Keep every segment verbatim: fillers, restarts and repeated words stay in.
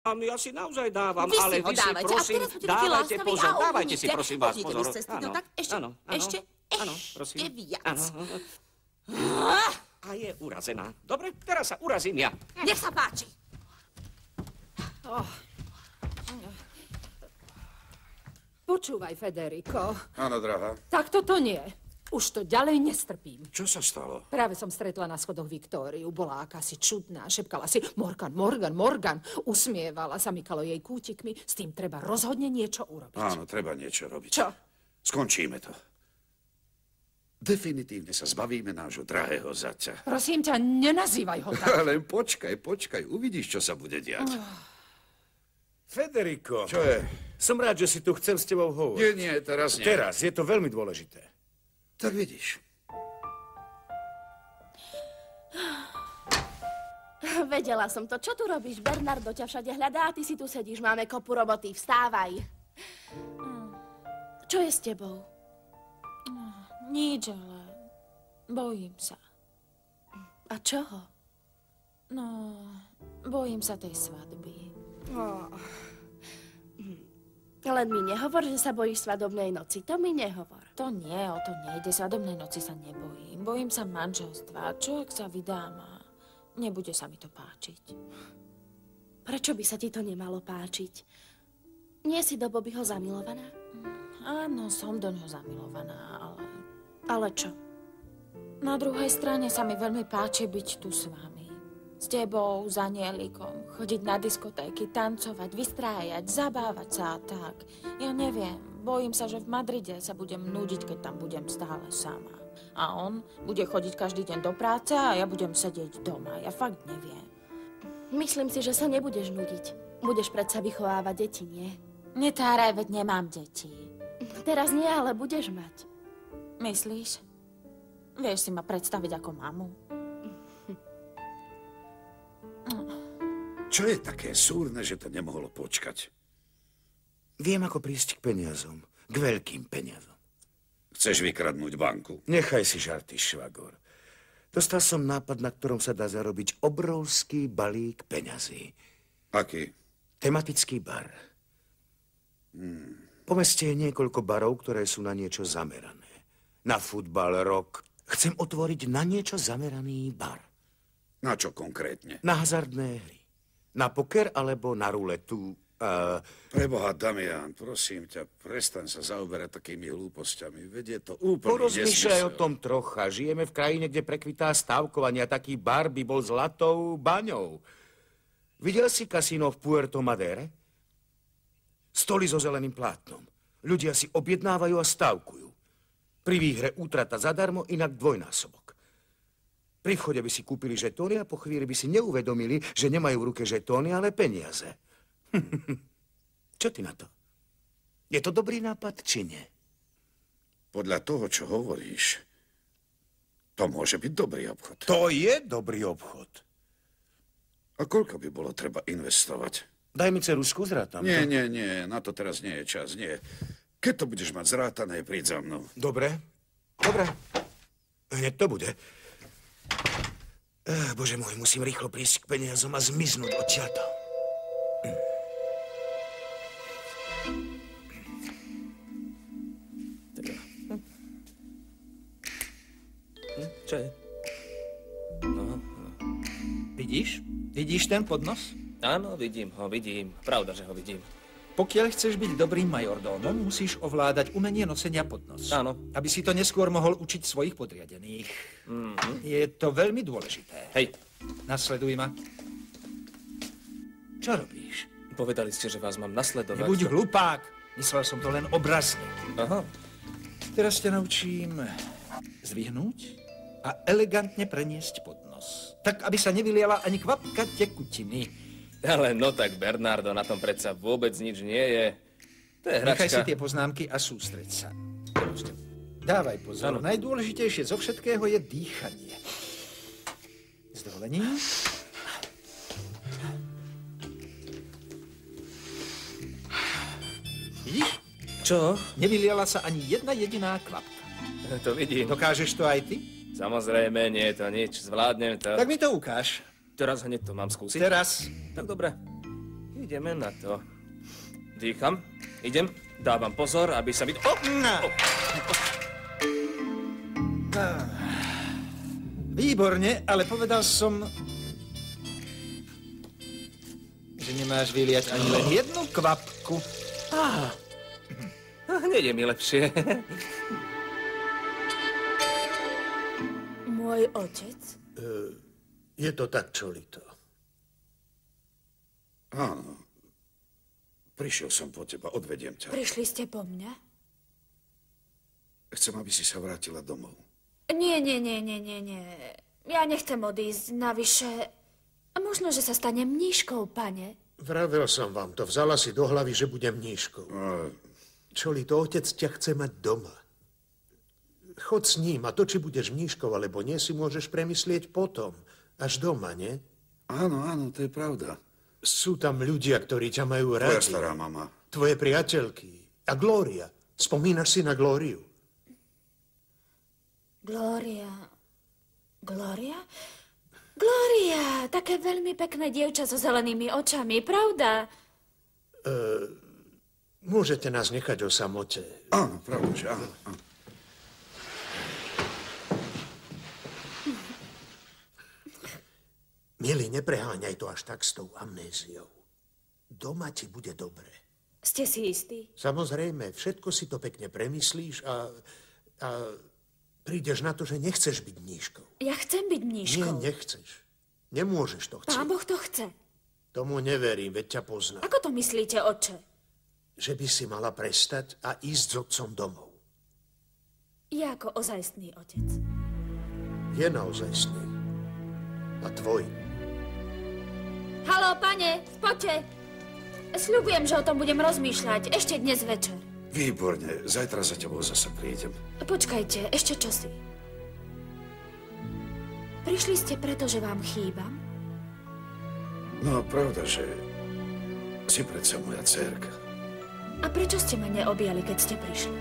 Ja si naozaj dávam, vy ale si ho vy si dávajte. prosím, a teraz budete dávajte láskaví pozor, a dávajte si uvidíte. prosím vás Pôjdete pozor. vy z cesty, no tak ešte, áno, áno, ešte, áno, ešte prosím. viac. Áno. A je urazená. Dobre, teraz sa urazím ja. Nech sa páči. Oh. Počúvaj, Federico. Áno, drahá. Tak toto nie. Už to ďalej nestrpím. Čo sa stalo? Práve som stretla na schodoch Viktóriu. Bola akási čudná, šepkala si Morgan, Morgan, Morgan. Usmievala, zamykalo jej kútikmi. S tým treba rozhodne niečo urobiť. Áno, treba niečo robiť. Čo? Skončíme to. Definitívne sa zbavíme nášho drahého zaťa. Prosím ťa, nenazývaj ho tak. Len počkaj, počkaj, uvidíš, čo sa bude diať. Oh. Federico. Čo je? Som rád, že si tu chcem s tebou hovoriť. Nie, nie, teraz nie. Teraz, je to veľmi dôležité. Tak vidíš. Vedela som to. Čo tu robíš? Bernardo ťa všade hľadá a ty si tu sedíš. Máme kopu roboty. Vstávaj. Čo je s tebou? Nič, ale bojím sa. A čoho? No, bojím sa tej svadby. Oh. Len mi nehovor, že sa bojíš svadobnej noci. To mi nehovor. To nie, o to nejde. Svadobnej noci sa nebojím. Bojím sa manželstva. Čo, ak sa vydám a nebude sa mi to páčiť? Prečo by sa ti to nemalo páčiť? Nie si do Bobbyho zamilovaná? Áno, som do ňoho zamilovaná, ale... Ale čo? Na druhej strane sa mi veľmi páči byť tu s vami. S tebou, s anielikom, chodiť na diskotéky, tancovať, vystrájať, zabávať sa a tak. Ja neviem, bojím sa, že v Madride sa budem nudiť, keď tam budem stále sama. A on bude chodiť každý deň do práce a ja budem sedieť doma. Ja fakt neviem. Myslím si, že sa nebudeš nudiť. Budeš predsa vychovávať deti, nie? Netáraj, veď nemám deti. Teraz nie, ale budeš mať. Myslíš? Vieš si ma predstaviť ako mamu? Čo je také súrne, že to nemohlo počkať? Viem, ako prísť k peniazom. K veľkým peniazom. Chceš vykradnúť banku? Nechaj si žarty, švagor. Dostal som nápad, na ktorom sa dá zarobiť obrovský balík peňazí. Aký? Tematický bar. Hmm. Po meste je niekoľko barov, ktoré sú na niečo zamerané. Na futbal, rock. Chcem otvoriť na niečo zameraný bar. Na čo konkrétne? Na hazardné hry. Na poker alebo na ruletu. Uh... Preboha, Damián, prosím ťa, prestaň sa zaoberať takými hlúpostiami. Veď je to úplný Porozmýšľaj nesmysel. o tom trocha. Žijeme v krajine, kde prekvitá stávkovanie a taký bar by bol zlatou baňou. Videl si kasíno v Puerto Madere? Stoly so zeleným plátnom. Ľudia si objednávajú a stávkujú. Pri výhre útrata zadarmo, inak dvojnásobok. Pri vchode by si kúpili žetóny a po chvíli by si neuvedomili, že nemajú v ruke žetóny, ale peniaze. Čo ty na to? Je to dobrý nápad, či nie? Podľa toho, čo hovoríš, to môže byť dobrý obchod. To je dobrý obchod. A koľko by bolo treba investovať? Daj mi ceruzku, zrátam. Nie, nie, nie, na to teraz nie je čas, nie. Keď to budeš mať zrátané, príď za mnou. Dobre, dobre. Hneď to bude. Eh, Bože môj, musím rýchlo prísť k peniazom a zmiznúť odtiaľto. Čo je? Aha, aha. Vidíš? Vidíš ten podnos? Áno, vidím ho, vidím. Pravda, že ho vidím. Pokiaľ chceš byť dobrým majordómom, musíš ovládať umenie nosenia podnos. Áno. Aby si to neskôr mohol učiť svojich podriadených. Mm-hmm. Je to veľmi dôležité. Hej. Nasleduj ma. Čo robíš? Povedali ste, že vás mám nasledovať. Nebuď hlupák. Myslel som to len obrazne. Aha. Teraz ťa naučím zdvihnúť a elegantne preniesť podnos. Tak, aby sa nevyliala ani kvapka tekutiny. Ale no tak, Bernardo, na tom predsa vôbec nič nie je. To je hračka. Nechaj si tie poznámky a sústreď sa. Dávaj pozor. Ano. Najdôležitejšie zo všetkého je dýchanie. S dovolením. Vidíš? Čo? Nevyliala sa ani jedna jediná kvapka. To vidím. Dokážeš to aj ty? Samozrejme, nie je to nič. Zvládnem to. Tak mi to ukáž. Teraz hneď to mám skúsiť? Teraz. Tak dobre. ideme na to. Dýcham, idem, dávam pozor, aby sa mi... Oh! Oh! Výborne, ale povedal som, že nemáš vyliať ani len jednu kvapku. Ah, hneď je mi lepšie. Môj otec? Uh, je to tak, Čolito. Áno. Prišiel som po teba, odvediem ťa. Prišli ste po mňa? Chcem, aby si sa vrátila domov. Nie, nie, nie, nie, nie, nie. Ja nechcem odísť. Navyše, možno, že sa stanem mníškou, pane. Vravel som vám to. Vzala si do hlavy, že budem mníškou. No, Čolito, otec ťa chce mať doma. Chod s ním a to, či budeš mníškou alebo nie, si môžeš premyslieť potom. Až doma, nie? áno, áno, to je pravda. Sú tam ľudia, ktorí ťa majú Tvoja radi. stará mama. Tvoje priateľky. A Glória. Spomínaš si na Glóriu? Glória... Glória? Glória, také veľmi pekné dievča so zelenými očami, pravda? Uh, môžete nás nechať o samote. Áno, pravda, že áno. áno. Milý, nepreháňaj to až tak s tou amnéziou. Doma ti bude dobre. Ste si istí? Samozrejme, všetko si to pekne premyslíš a, a prídeš na to, že nechceš byť mníškou. Ja chcem byť Nie, mníškou. nechceš. Nemôžeš to chcieť. Pán Boh to chce. Tomu neverím, veď ťa poznám. Ako to myslíte, otče? Že by si mala prestať a ísť s otcom domov. Ja ako ozajstný otec. Je naozajstný. A tvoj. Haló, pane, poďte. Sľubujem, že o tom budem rozmýšľať ešte dnes večer. Výborne, zajtra za tebou zase prídem. Počkajte, ešte čosi. Prišli ste preto, že vám chýbam? No, pravda, že si predsa moja dcérka. A prečo ste ma neobjali, keď ste prišli?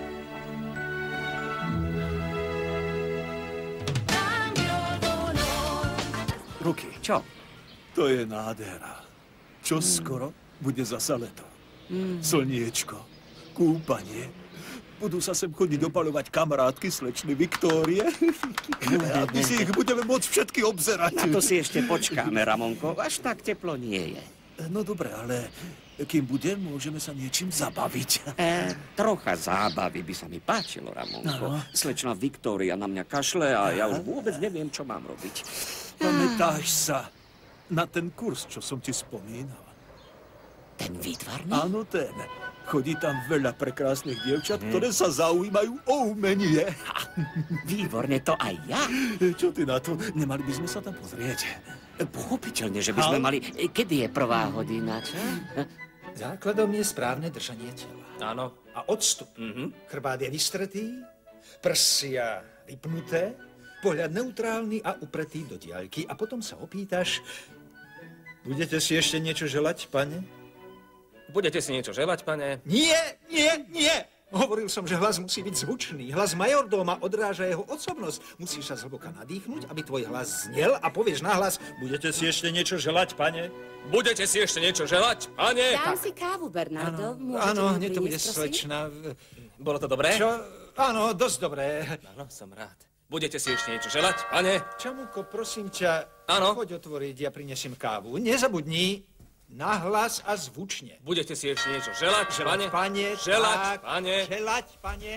Ruky. Čo? To je nádhera. Čo skoro bude zasa leto. Slniečko, kúpanie. Budú sa sem chodiť opaľovať kamarátky slečny Viktórie. A my si ich budeme môcť všetky obzerať. Na to si ešte počkáme, Ramonko. Až tak teplo nie je. No dobre, ale kým bude, môžeme sa niečím zabaviť. E, trocha zábavy by sa mi páčilo, Ramonko. Áno. Slečna Viktória na mňa kašle a ja už vôbec neviem, čo mám robiť. Pamätáš sa na ten kurz, čo som ti spomínal? Ten výtvarný? Áno, ten. Chodí tam veľa prekrásnych dievčat, ktoré sa zaujímajú o umenie. Výborne, to aj ja. Čo ty na to? Nemali by sme sa tam pozrieť. Pochopiteľne, že by sme mali... Kedy je prvá hodina, čo? Základom je správne držanie tela. Áno. A odstup. Mm-hmm. Chrbát je vystretý, prsia vypnuté, pohľad neutrálny a upretý do diaľky. A potom sa opýtaš, budete si ešte niečo želať, pane? Budete si niečo želať, pane? Nie, nie, nie! Hovoril som, že hlas musí byť zvučný. Hlas majordóma odráža jeho osobnosť. Musíš sa zhlboka nadýchnuť, aby tvoj hlas znel a povieš nahlas, budete si ešte niečo želať, pane? Budete si ešte niečo želať, pane? Dám si kávu, Bernardo. Môžete Áno, mi hneď to bude priniesť, prosím? slečna. Bolo to dobré? Čo? Áno, dosť dobré. Áno, som rád. Budete si ešte niečo želať, pane? Čamuko, prosím ťa, Áno? choď otvoriť, ja prinesiem kávu. Nezabudni, nahlas a zvučne. Budete si ešte niečo želať, pane? Pane, Želať, tak, pane? Želať, pane.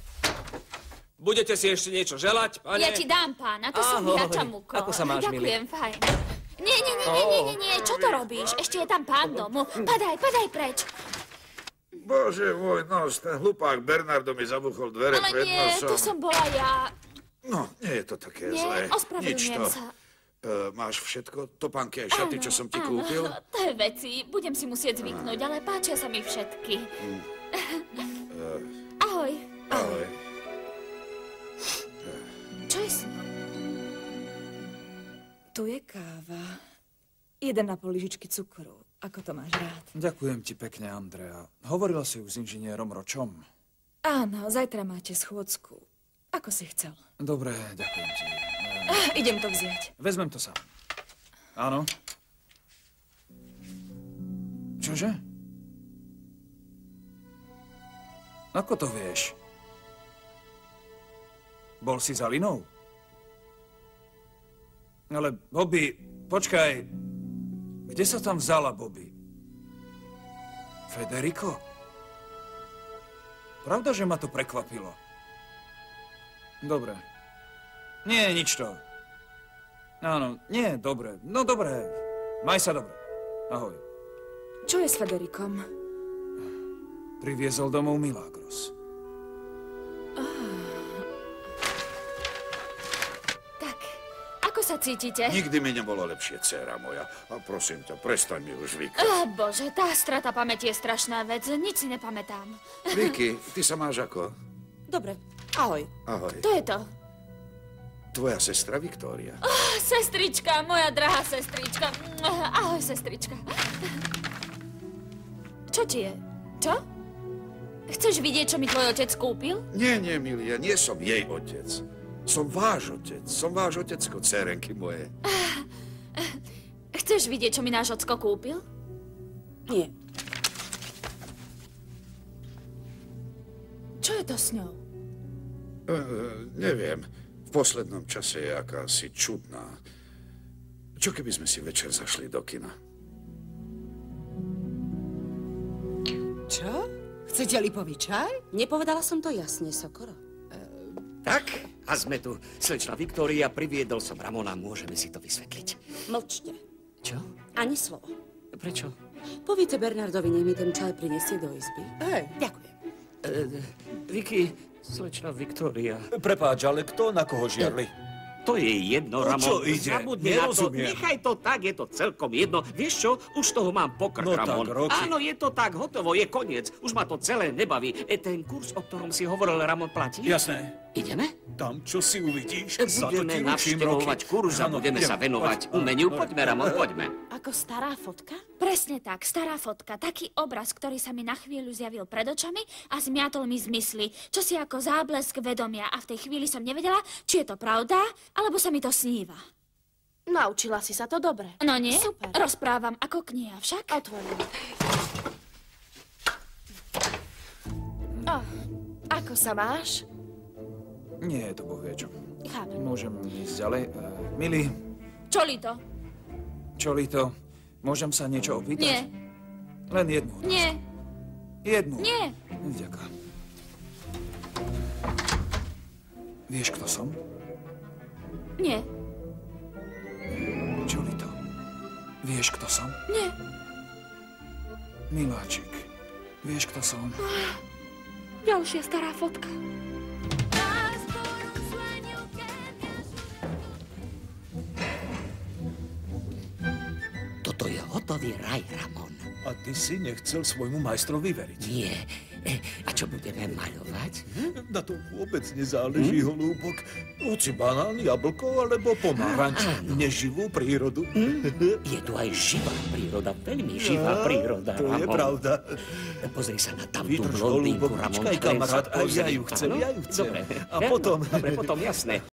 Budete si ešte niečo želať, pane? Ja ti dám, pána, to som Ahoj. ja, Čamuko. Ako sa máš, milý? Ďakujem, fajn. Nie, nie, nie, nie, nie, nie, nie, čo to robíš? Ešte je tam pán domu. Padaj, padaj preč. Bože môj nos, ten hlupák Bernardo mi zabuchol dvere Ale pred nie, nosom. to som bola ja. No, nie je to také Nie, zlé. Nič ospravedlňujem to. sa. Uh, máš všetko? Topánky aj šaty, čo som ti áno, kúpil? To je veci, budem si musieť zvyknúť, ale páčia sa mi všetky. Uh, Ahoj. ahoj. Čo je s ním? Tu je káva. Jeden a pol lyžičky cukru. Ako to máš rád? Ďakujem ti pekne, Andrea. Hovorila si už s inžinierom Ročom? Áno, zajtra máte schôdzku. Ako si chcel. Dobre, ďakujem ti. Ah, idem to vziať. Vezmem to sám. Áno. Čože? Ako to vieš? Bol si za Linou? Ale Bobby, počkaj. Kde sa tam vzala Bobby? Federico? Pravda, že ma to prekvapilo? Dobre. Nie, nič to. Áno, nie, dobre. No dobre. Maj sa dobre. Ahoj. Čo je s Federikom? Priviezol domov Milagros. Tak, ako sa cítite? Nikdy mi nebolo lepšie, dcéra moja. A prosím ťa, prestaň mi už vykať. Oh, bože, tá strata pamäti je strašná vec. Nič si nepamätám. Vicky, ty sa máš ako? Dobre, ahoj. Ahoj. To je to. Tvoja sestra Viktória. Oh, sestrička, moja drahá sestrička. Ahoj, sestrička. Čo ti je? Čo? Chceš vidieť, čo mi tvoj otec kúpil? Nie, nie, Milia, nie som jej otec. Som váš otec. Som váš otecko, dcerenky moje. Chceš vidieť, čo mi náš ocko kúpil? Nie. Čo je to s ňou? Uh, neviem. V poslednom čase je akási čudná. Čo keby sme si večer zašli do kina? Čo? Chcete lipový čaj? Nepovedala som to jasne, Sokoro. Tak, a sme tu. Slečna Viktória, priviedol som Ramona, môžeme si to vysvetliť. Mlčte. Čo? Ani slovo. Prečo? Povíte Bernardovi, nech mi ten čaj prinesie do izby. Hej. Ďakujem. E, Vicky, slečna Viktória. Prepáč, ale kto na koho žiarli? To je jedno, O Ramon. čo ide? Zabudni na to. Nerozumiem. Nechaj to tak, je to celkom jedno. Vieš čo? Už toho mám pokrk, No tak, Ramon. Rocky. Áno, je to tak, hotovo, je koniec. Už ma to celé nebaví. E, ten kurz, o ktorom si hovoril, Ramon, platí? Jasné. Ideme? Tam, čo si uvidíš, za to Budeme ti ručím, navštevovať Rocky. kurz a Áno, budeme idem. sa venovať Poď. umeniu. Poďme, Ramon, poďme. Ako stará fotka? Presne tak, stará fotka. Taký obraz, ktorý sa mi na chvíľu zjavil pred očami a zmiatol mi zmysly. Čo si ako záblesk vedomia a v tej chvíli som nevedela, či je to pravda, alebo sa mi to sníva. Naučila si sa to dobre. No nie? Super. Rozprávam ako kniha však. Otvorím. Oh, ako sa máš? Nie, to boh vie čo. Chápem. Môžem ísť ďalej. Uh, Mili, Čo li to? čo Lito, môžem sa niečo opýtať? Nie. Len jednu. Nie. Jednu. Nie. Ďakujem. Vieš, kto som? Nie. Čo Lito? Vieš, kto som? Nie. Miláčik, vieš, kto som? Ďalšia stará fotka. Toto je hotový raj, Ramon. A ty si nechcel svojmu majstrovi veriť. Nie. E, a čo budeme maľovať? Hm? Na tom vôbec nezáleží, hm? holúbok. Hoci banán, jablko alebo pomaranč. Neživú prírodu. Hm? Je tu aj živá príroda, veľmi živá Á, príroda, to Ramon. je pravda. Pozri sa na tamtú Vydrž, blondínku, holúbok, Ramon. počkaj, kamarát, aj ja ju chcem, Áno? ja ju chcem. Dobre, A Áno, potom... Dobre, potom jasné.